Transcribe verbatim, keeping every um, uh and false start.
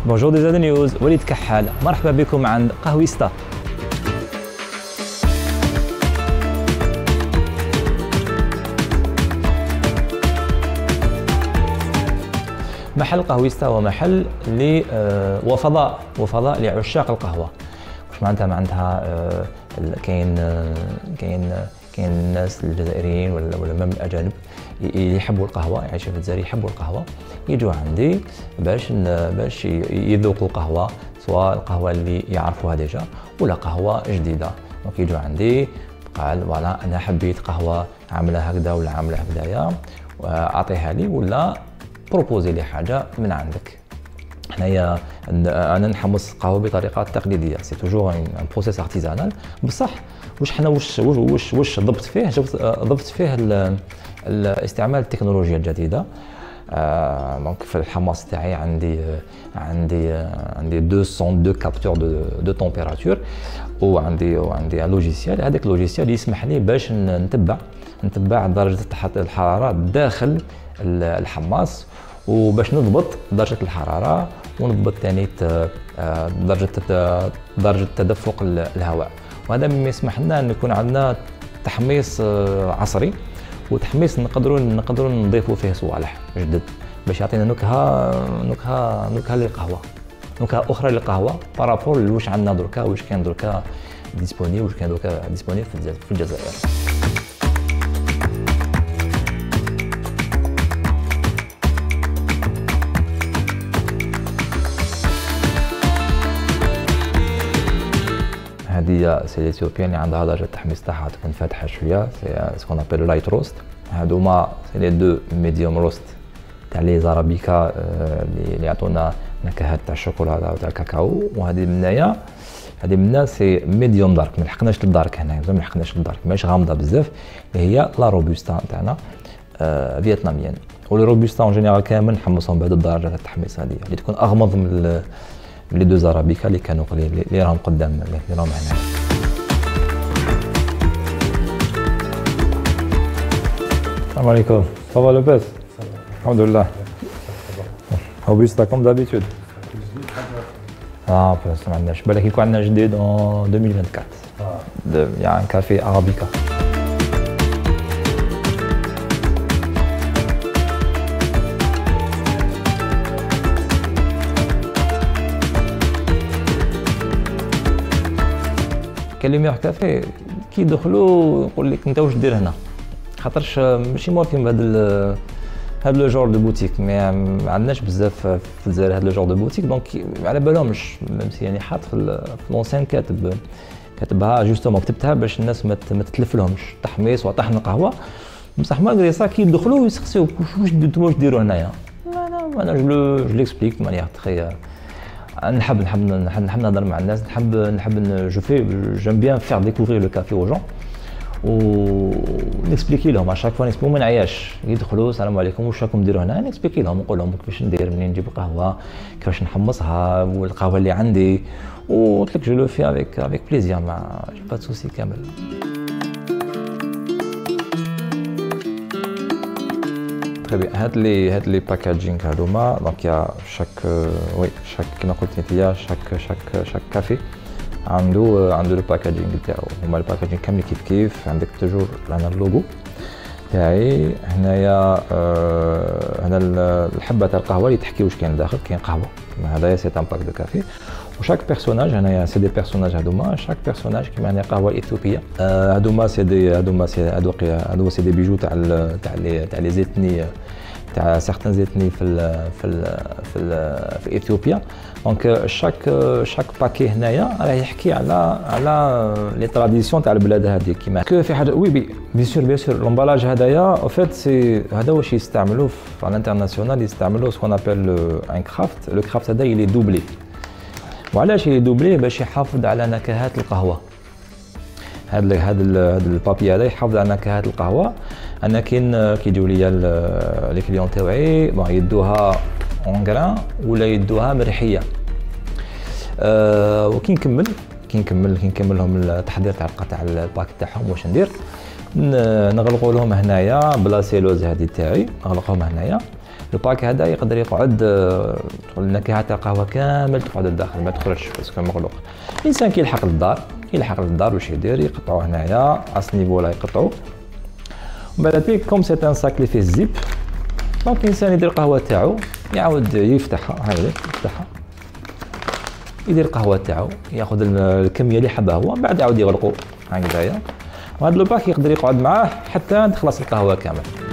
بونجور دي زاد نيوز، وليد كحال، مرحبا بكم عند قهويستا. محل قهويستا هو محل ل وفضاء وفضاء لعشاق القهوه. واش معناتها؟ معناتها كاين كاين كاين الناس الجزائريين ولا ولا من الاجانب اللي يحبوا القهوه، يعيشوا في الجزائر يحبوا القهوه، يجوا عندي باش باش يذوقوا القهوه، سواء القهوه اللي يعرفوها ديجا ولا قهوه جديده. دونك يجوا عندي قال فوالا انا حبيت قهوه عامله هكذا ولا عامله هكذايا، اعطيها لي ولا بروبوزي لي حاجه من عندك. حنايا انا نحمص القهوه بطريقه تقليديه، سي توجور ان بروسيس ارتيزانال، بصح واش حنا واش واش واش ضبط فيه ضبط فيه استعمال التكنولوجيا الجديده. دونك في الحماص تاعي عندي عندي عندي مئتين كابتور دو دو تمبيراتور، وعندي وعندي ان لوجيسيال. هذاك اللوجيسيال يسمح لي باش نتبع نتبع درجه الحراره داخل الحماص، وباش نضبط درجه الحراره ونضبط ثاني درجه درجه تدفق الهواء. وهذا مما يسمح لنا ان يكون عندنا تحميص عصري، وتحميص نقدروا نقدروا نضيفوا فيه صوالح جدد باش يعطينا نكهه نكهه نكهه للقهوه، نكهه اخرى للقهوه بارابور واش عندنا دركا، واش كاين دركا ديسبونيبل، واش كاين دركا ديسبونيبل في الجزائر. هذه سي ليثيوبيان اللي عندها درجه التحميص تاعها تكون فاتحه شويه، سي سكون ابل لايت روست. هادوما سي لي دو ميديوم روست تاع لي زارابيكا اللي يعطونا نكهات تاع الشوكولاته وتاع الكاكاو. وهذه منايا هذه منا سي ميديوم دارك، ما لحقناش للدارك هنا، ما لحقناش للدارك، ماهيش غامضه بزاف، اللي هي لا روبوستا تاعنا آه فيتناميين. ولي روبوستا اون جينيرال كامل نحمصهم بهذه الدرجه تاع التحميص هذه اللي تكون اغمض من لي دو زارابيكا اللي كانوا اللي راهم قدام اللي راهم هنا. السلام عليكم. صافا لاباس؟ الحمد لله. روبوستا كوم دابيتود. اه بس ما عندناش، بالك يكون عندنا جديد ان ألفين وأربعة وعشرين يعني كافي ارابيكا. كاين لي ميغ كافي كي يدخلوا يقول لك انت واش دير هنا، خاطرش ماشي معروفين بهذا هذا لو جور دو بوتيك، ما عندناش بزاف في الجزائر هذا لو جور دو بوتيك. دونك على بالهمش ميمسي يعني حاط في لونسين كاتب كاتبها جوستومون، كتبتها باش الناس ما تتلفلهمش تحميص وطحن القهوه، بصح مالغري سا كي يدخلوا يسقسيو واش نتوما واش ديروا هنايا. انا انا جو جو ليكسبليك دو مانيير تري، نحب نحب نحب نحب نهضر مع الناس، نحب نحب جو في جيم بيان فير ديكوفرير لو كافي او جون و نكسبليكي لهم اشاك فوا نسمو ما نعياش. يدخلوا السلام عليكم واش راكم ديروا هنا، نكسبليكي لهم نقول لهم كيفاش ندير، منين نجيب القهوه، كيفاش نحمصها، والقهوه اللي عندي، وقلت لك جو لو في افيك افيك بليزير، ما جي با سوسي كامل. تري بيان. هاد لي هاد لي باكاجينغ هادوما دونك يا شاك وي شاك كيما قلت انت شاك شاك شاك كافي عنده عنده لو باكاجينغ تاعو. هما الباكاجينغ كامل كيف كيف، عندك توجور هنا اللوغو تاعي هنايا. آه هنا الحبه تاع القهوه اللي تحكي واش كاين داخل، كاين قهوه، هذايا سي ان باك دو كافي. وشاك بيرسوناج هنايا سي دي بيرسوناج هادوما، شاك بيرسوناج كيما هنا قهوه اثيوبيه. آه هادوما سي دي هادوما سي هادو هادو سي دي بيجو تاع تاع لي تاع لي زيتني تاع سيغتان زيتني في ال في ال في ال في اثيوبيا. دونك شاك شاك باكي هنايا راه يحكي على على لي تراديسيون تاع البلاد هذه. كيما كو في حاجه وي بي بيان سور بيان سور لومبالاج هذايا او فيت سي هذا واش يستعملوه في الانترناسيونال، يستعملوه سكون ابل ان كرافت. لو كرافت هذا يلي دوبلي. وعلاش يلي دوبلي؟ باش يحافظ على نكهات القهوه. هذا هذا هذا البابي هذا يحافظ على نكهات القهوه. انا كاين كيجيو ليا لي كليون تاوعي بون يدوها اون غران ولا يدوها مريحيه. أه وكي نكمل كي نكمل كي نكمل لهم التحضير تاع تاع الباك تاعهم واش ندير، نغلقوا لهم هنايا بلا سيلوز هذه تاعي، نغلقهم هنايا لو باك هذا يقدر يقعد تقول النكهه تاع القهوه كامل تقعد للداخل ما تخرجش باسكو مغلوق. الانسان كي يلحق للدار كي يلحق للدار واش يدير؟ يقطعوه هنايا على النيفو لا يقطعوه، ومن بعد بيك كوم سي ان ساك لي فيه الزيب. دونك الانسان يدير القهوه تاعو يعاود يفتحها، هاي يفتحها يدير القهوه تاعو ياخذ الكميه اللي حبها هو، من بعد يعاود يغلقو هكذايا. وهذا لو باك يقدر يقعد معاه حتى تخلص القهوه كامل.